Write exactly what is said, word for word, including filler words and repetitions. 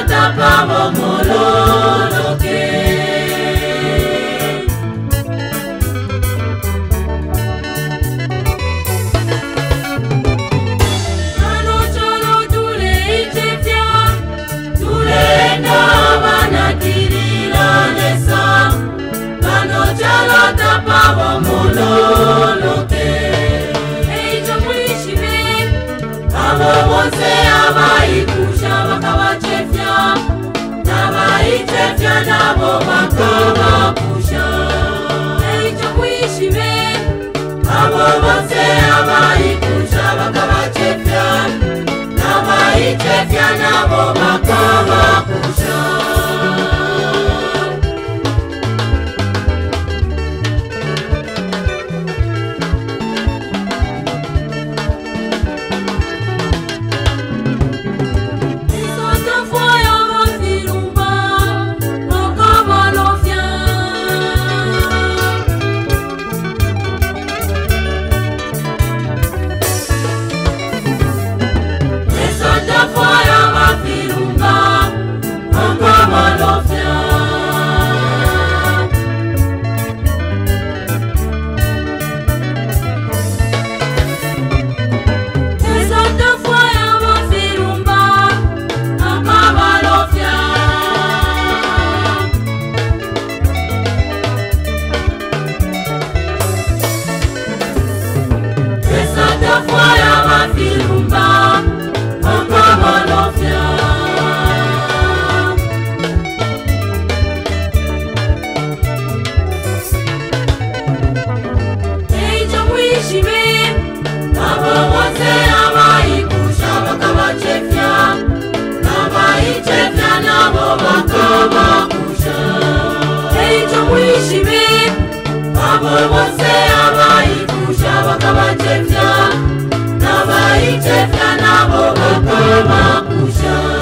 chalota pavo mololo que ano cholo tule ichefia tule na bana tirila nesa ano chalota pavo mololo que wose abaikusha bakabachefya nabaichefya nabo bakabakusha eicho kuishime abo wose abaikusha bakabachefya nabaichefya nabo bakabakusha wose abaikusha bakabachefya nabaichefya nabo bakabakusha